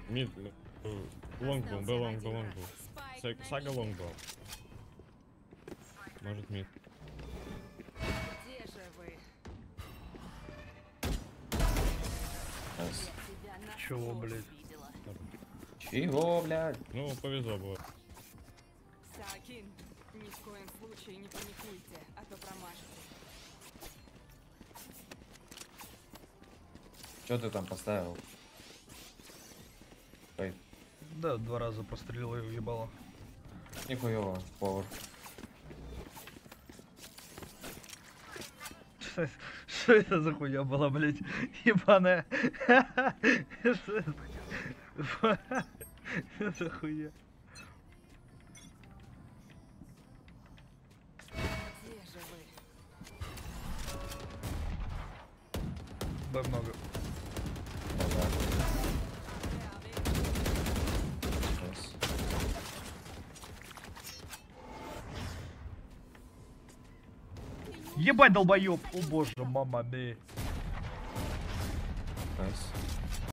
Мид, лонгбол, Б лонгбол, лонгбол. Сага лонгбол. Может мид. Где же вы? Раз. Чего, блядь? Чего, блядь? Ну, повезло было. Саакин, ни в коем случае не паникуйте, а то промажете. Что ты там поставил? Ой, Да, 2 раза пострелил и уебало. нихуево, повар. Что это за хуйня была, блядь? Ебаная. Что это хуйня? Где же вы? Б много. Ага. Раз. Ебать, долбоёб! О боже, мама ми. Раз.